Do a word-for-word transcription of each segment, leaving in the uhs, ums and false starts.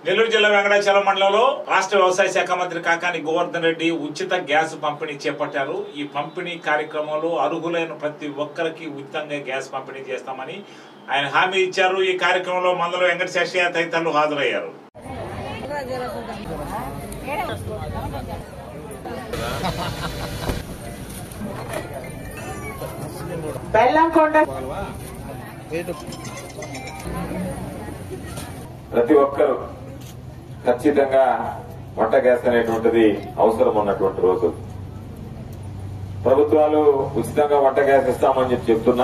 నెల్లూరు జిల్లా వెంకటాచలం మండలంలో రాష్ట్ర వ్యవసాయ శాఖ మంత్రి కాకాని గోవర్ధన్ రెడ్డి ఉచిత గ్యాస్ పంపిణీ చేపట్టారు. ఈ పంపిణీ కార్యక్రమంలో అర్హులైన ప్రతి ఒక్కరికి ఉచితంగా గ్యాస్ పంపిణీ చేస్తామని ఆయన హామీ ఇచ్చారు. ఈ కార్యక్రమంలో మండల వెంకటశేషయ్య తదితరులు హాజరయ్యారు. ప్రతి ఒక్కరు ఖచ్చితంగా వంట గ్యాస్ అనేటువంటిది అవసరం ఉన్నటువంటి రోజు. ప్రభుత్వాలు ఉచితంగా వంట గ్యాస్ ఇస్తామని చెప్పి చెప్తున్నా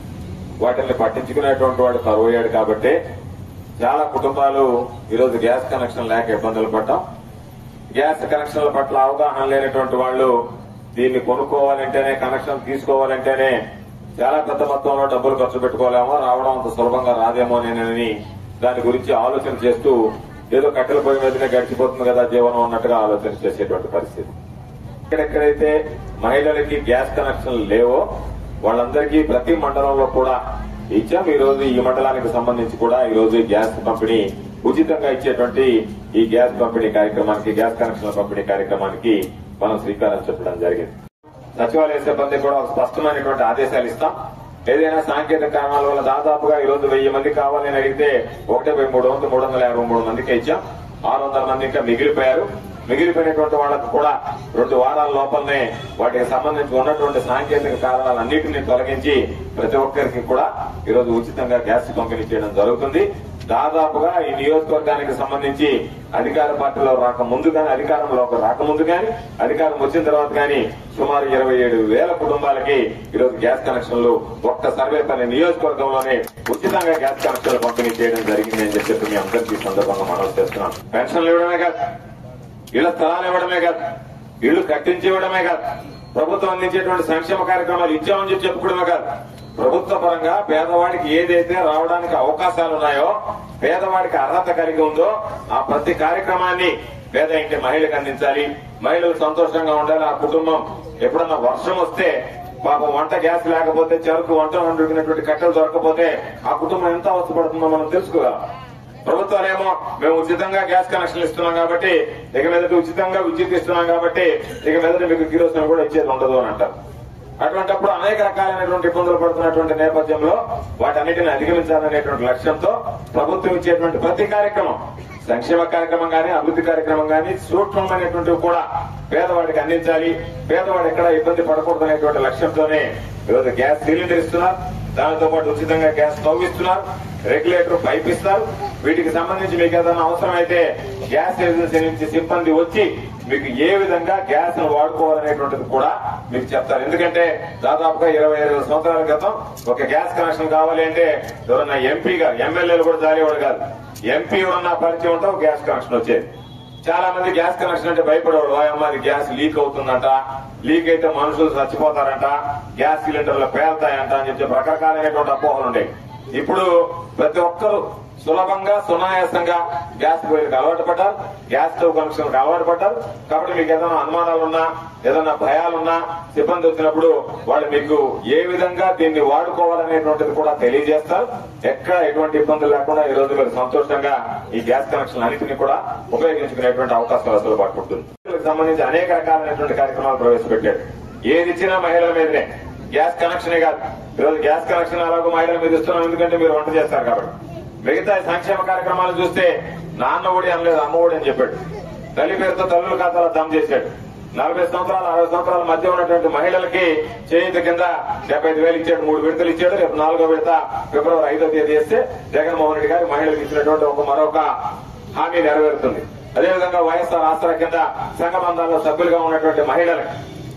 వాటిని పట్టించుకునేటువంటి వాడు కరువయ్యాడు కాబట్టి చాలా కుటుంబాలు ఈరోజు గ్యాస్ కనెక్షన్ లేక ఇబ్బందులు పడ్డాం. గ్యాస్ కనెక్షన్ల పట్ల అవగాహన లేనటువంటి వాళ్ళు దీన్ని కొనుక్కోవాలంటేనే, కనెక్షన్ తీసుకోవాలంటేనే చాలా పెద్ద మొత్తంలో డబ్బులు ఖర్చు పెట్టుకోలేమో, రావడం అంత సులభంగా రాదేమోనేనని దాని గురించి ఆలోచన చేస్తూ ఏదో కట్టెల పొయ్యి మీదనే గడిచిపోతుంది కదా జీవనం అన్నట్టుగా ఆలోచన చేసేటువంటి పరిస్థితి. ఎక్కడెక్కడైతే మహిళలకి గ్యాస్ కనెక్షన్లు లేవో వాళ్ళందరికీ ప్రతి మండలంలో కూడా ఇచ్చాం. ఈ రోజు ఈ మండలానికి సంబంధించి కూడా ఈ రోజు గ్యాస్ పంపిణీ ఉచితంగా ఇచ్చేటువంటి ఈ గ్యాస్ పంపిణీ కార్యక్రమానికి, గ్యాస్ కనెక్షన్ల పంపిణీ కార్యక్రమానికి మనం శ్రీకారం చుట్టడం జరిగింది. సచివాలయ సిబ్బంది కూడా ఒక స్పష్టమైనటువంటి ఆదేశాలు ఇస్తాం. ఏదైనా సాంకేతిక కారణాల వల్ల దాదాపుగా ఈ రోజు వెయ్యి మంది కావాలని అడిగితే ఒకటే వెయ్యి మూడు వందల మూడు వందల యాభై మూడు మందికి ఇచ్చాం. ఆరు వందల మంది ఇంకా మిగిలిపోయారు. మిగిలిపోయినటువంటి వాళ్ళకు కూడా రెండు వారాల లోపలనే వాటికి సంబంధించి ఉన్నటువంటి సాంకేతిక కారణాలన్నింటినీ తొలగించి ప్రతి ఒక్కరికి కూడా ఈరోజు ఉచితంగా గ్యాస్ పంపిణీ చేయడం జరుగుతుంది. దాదాపుగా ఈ నియోజకవర్గానికి సంబంధించి అధికార పార్టీలో రాకముందు కానీ, అధికారంలోకి రాకముందు కానీ, అధికారం వచ్చిన తర్వాత కానీ సుమారు ఇరవై ఏడు వేల కుటుంబాలకి ఈరోజు గ్యాస్ కనెక్షన్లు ఒక్క సర్వేపల్లి నియోజకవర్గంలోనే ఉచితంగా గ్యాస్ కనెక్షన్లు పంపిణీ చేయడం జరిగింది అని చెప్పి మీ అందరికీ సందర్భంగా మనం చేస్తున్నాం. పెన్షన్లు ఇవ్వడమే కాదు, ఇళ్ల స్థలాలు ఇవ్వడమే కాదు, ఇళ్లు కట్టించి ఇవ్వడమే కాదు, ప్రభుత్వం అందించేటువంటి సంక్షేమ కార్యక్రమాలు ఇచ్చామని చెప్పి చెప్పుకోవడమే కాదు, ప్రభుత్వ పరంగా పేదవాడికి ఏదైతే రావడానికి అవకాశాలు ఉన్నాయో, పేదవాడికి అర్హత కలిగి ఉందో ఆ ప్రతి కార్యక్రమాన్ని పేద ఇంటి మహిళకు అందించాలి. మహిళలు సంతోషంగా ఉండాలి. ఆ కుటుంబం ఎప్పుడన్నా వర్షం వస్తే పాపం వంట గ్యాస్ లేకపోతే, చెరుకు వంట వండుకునేటువంటి కట్టెలు దొరకపోతే ఆ కుటుంబం ఎంత అవస్థపడుతుందో మనం తెలుసుకోగలం. ప్రభుత్వాలేమో మేము ఉచితంగా గ్యాస్ కనెక్షన్ ఇస్తున్నాం కాబట్టి, ఇక మీదట ఉచితంగా విద్యుత్ ఇస్తున్నాం కాబట్టి ఇక మీదట మీకు కిరోసిన్ కూడా ఇచ్చేది ఉండదు అని అంటారు. అటువంటిప్పుడు అనేక రకాలైనటువంటి ఇబ్బందులు పడుతున్నటువంటి నేపథ్యంలో వాటన్నిటిని అధిగమించాలనేటువంటి లక్ష్యంతో ప్రభుత్వం ఇచ్చేటువంటి ప్రతి కార్యక్రమం, సంక్షేమ కార్యక్రమం గానీ, అభివృద్ధి కార్యక్రమం గానీ, సూక్ష్మమైనటువంటివి కూడా పేదవాడికి అందించాలి, పేదవాడు ఎక్కడ ఇబ్బంది పడకూడదు అనేటువంటి లక్ష్యంతోనే ఈరోజు గ్యాస్ సిలిండర్ ఇస్తున్నారు. దానితో పాటు ఉచితంగా గ్యాస్ స్టవ్ ఇస్తున్నారు, రెగ్యులేటర్ పైప్ ఇస్తారు. వీటికి సంబంధించి మీకు ఏదైనా అవసరం అయితే గ్యాస్ ఏజెన్సీ నుంచి సిబ్బంది వచ్చి మీకు ఏ విధంగా గ్యాస్ ను వాడుకోవాలనేటువంటిది కూడా మీకు చెప్తారు. ఎందుకంటే దాదాపుగా ఇరవై ఐదు సంవత్సరాల క్రితం ఒక గ్యాస్ కనెక్షన్ కావాలి అంటే ఎవరన్నా ఎంపీ గారు, ఎమ్మెల్యేలు కూడా జారేవాడు కాదు, ఎంపీ ఉన్న పరిచయం ఉంటే ఒక గ్యాస్ కనెక్షన్ వచ్చేది. చాలా మంది గ్యాస్ కనెక్షన్ అంటే భయపడేవాడు. అమ్మాది గ్యాస్ లీక్ అవుతుందంట, లీక్ అయితే మనుషులు చచ్చిపోతారంట, గ్యాస్ సిలిండర్లు పేలుతాయంట అని చెప్పి రకరకాలైనటువంటి అపోహలు ఉండేవి. ఇప్పుడు ప్రతి ఒక్కరూ సులభంగా, సునాయాసంగా గ్యాస్ పొయ్యిలకు అలవాటు పడ్డారు, గ్యాస్ స్టవ్ కనెక్షన్ అలవాటు పడ్డారు. కాబట్టి మీకు ఏదైనా అనుమానాలున్నా, ఏదైనా భయాలున్నా సిబ్బంది వచ్చినప్పుడు వాళ్ళు మీకు ఏ విధంగా దీన్ని వాడుకోవాలనేటువంటిది కూడా తెలియజేస్తారు. ఎక్కడ ఎటువంటి ఇబ్బందులు లేకుండా ఈ రోజు మీరు సంతోషంగా ఈ గ్యాస్ కనెక్షన్ అన్నింటినీ కూడా ఉపయోగించుకునేటువంటి అవకాశాలు అసలు పట్టుకుంటుంది. సంబంధించి అనేక రకాలైనటువంటి కార్యక్రమాలు ప్రవేశపెట్టారు. ఏది ఇచ్చినా మహిళల మీదనే, గ్యాస్ కనెక్షనే కాదు. ఈరోజు గ్యాస్ కనెక్షన్ అలాగో మహిళల మీద ఇస్తున్నాం, ఎందుకంటే మీరు వంట చేస్తారు కాబట్టి. మిగతా సంక్షేమ కార్యక్రమాలు చూస్తే నాన్న ఒడి అనలేదు, అమ్మ ఒడి అని చెప్పాడు. తల్లి పేరుతో తల్లుల ఖాతాలో జమ చేశాడు. నలభై సంవత్సరాలు అరవై సంవత్సరాల మధ్య ఉన్నటువంటి మహిళలకి చేయింత కింద డెబ్బై ఐదు వేలు ఇచ్చాడు, మూడు విడతలు ఇచ్చాడు. రేపు నాలుగో విడత ఫిబ్రవరి ఐదో తేదీ వేస్తే జగన్మోహన్ రెడ్డి గారు మహిళలకు ఇచ్చినటువంటి ఒక మరొక హామీ నెరవేరుతుంది. అదేవిధంగా వైఎస్ఆర్ ఆసరా కింద సంఘ బంధాల్లో సభ్యులుగా ఉన్నటువంటి మహిళలకు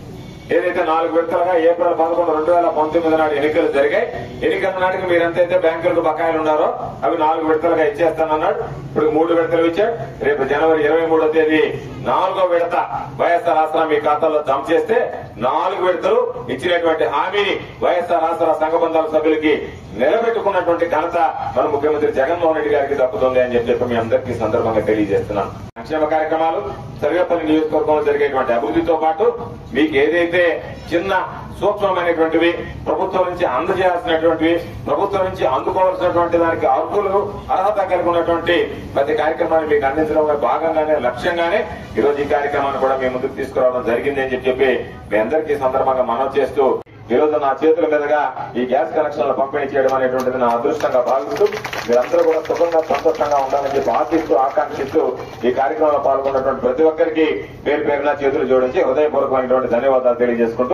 ఏదైతే నాలుగు విడతలుగా ఏప్రిల్ పదకొండు రెండు వేల పంతొమ్మిది నాడు ఎన్నికలు జరిగాయి. ఎన్నికల నాటికి మీరు ఎంతైతే బ్యాంకులకు బకాయిలు ఉన్నారో అవి నాలుగు విడతలుగా ఇచ్చేస్తానన్నాడు. ఇప్పుడు మూడు విడతలు ఇచ్చాడు. రేపు జనవరి ఇరవై మూడో తేదీ నాలుగో విడత వైఎస్ఆర్ ఆసరా మీ ఖాతాలో జమ చేస్తే నాలుగు విడతలు ఇచ్చినటువంటి హామీని వైఎస్ఆర్ ఆసరా సంఘ బంధాల సభ్యులకి నిలబెట్టుకున్నటువంటి ఘనత మన ముఖ్యమంత్రి జగన్మోహన్ రెడ్డి గారికి దక్కుతుంది అని చెప్పి మీ అందరికీ సందర్భంగా తెలియజేస్తున్నాను. సంక్షేమ కార్యక్రమాలు, సర్వేపల్లి నియోజకవర్గంలో జరిగేటువంటి అభివృద్ధితో పాటు మీకు ఏదైతే చిన్న సూక్ష్మమైనటువంటివి, ప్రభుత్వం నుంచి అందజేయాల్సినటువంటివి, ప్రభుత్వం నుంచి అందుకోవాల్సినటువంటి దానికి అర్హులు అర్హత కలిగి ఉన్నటువంటి ప్రతి కార్యక్రమాన్ని మీకు అందించడంలో భాగంగానే లక్ష్యంగానే ఈ రోజు ఈ కార్యక్రమాన్ని కూడా మీ ముందుకు తీసుకురావడం జరిగింది అని చెప్పి మీ అందరికీ సందర్భంగా మనవి చేస్తూ ఈ రోజు నా చేతుల మీదుగా ఈ గ్యాస్ కనెక్షన్లు పంపిణీ చేయడం అనేటువంటిది నా అదృష్టంగా భావిస్తూ మీరందరూ కూడా సుఖంగా సంతోషంగా ఉండాలని చెప్పి ఆశిస్తూ ఆకాంక్షిస్తూ ఈ కార్యక్రమంలో పాల్గొన్నటువంటి ప్రతి ఒక్కరికి పేరు పేరున చేతులు జోడించి హృదయపూర్వకమైనటువంటి ధన్యవాదాలు తెలియజేసుకుంటూ